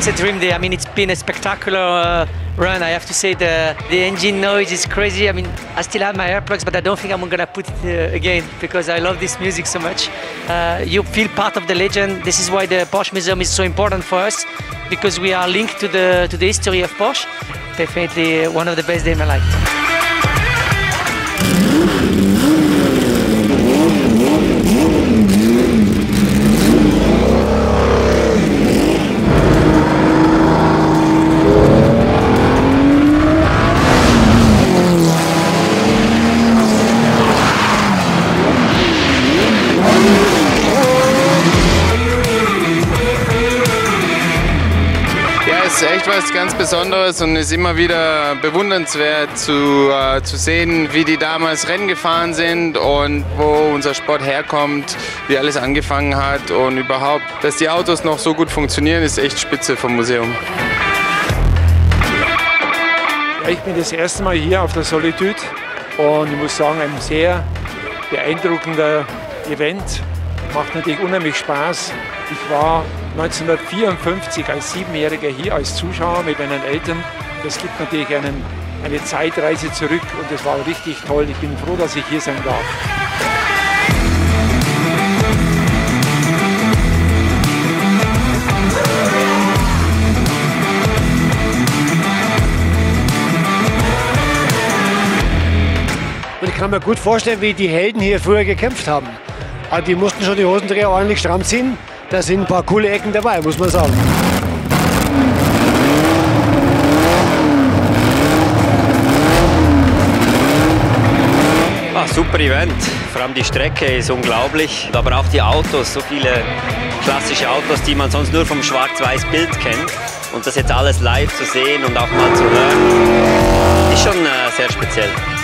it's a dream day. I mean, it's been a spectacular run. I have to say the engine noise is crazy. I mean, I still have my earplugs, but I don't think I'm gonna put it again because I love this music so much. You feel part of the legend. This is why the Porsche Museum is so important for us, because we are linked to the history of Porsche. Definitely one of the best days in my life. Es ist echt was ganz Besonderes und ist immer wieder bewundernswert zu sehen, wie die damals Rennen gefahren sind und wo unser Sport herkommt, wie alles angefangen hat und überhaupt, dass die Autos noch so gut funktionieren, ist echt spitze vom Museum. Ja, ich bin das erste Mal hier auf der Solitude und ich muss sagen, ein sehr beeindruckender Event. Macht natürlich unheimlich Spaß. Ich war 1954 als 7-Jähriger hier als Zuschauer mit meinen Eltern. Das gibt natürlich eine Zeitreise zurück und das war richtig toll. Ich bin froh, dass ich hier sein darf. Und ich kann mir gut vorstellen, wie die Helden hier früher gekämpft haben. Aber die mussten schon die Hosenträger ordentlich stramm ziehen. Da sind ein paar coole Ecken dabei, muss man sagen. Super Event, vor allem die Strecke ist unglaublich, aber auch die Autos, so viele klassische Autos, die man sonst nur vom Schwarz-Weiß-Bild kennt. Und das jetzt alles live zu sehen und auch mal zu hören, ist schon sehr speziell.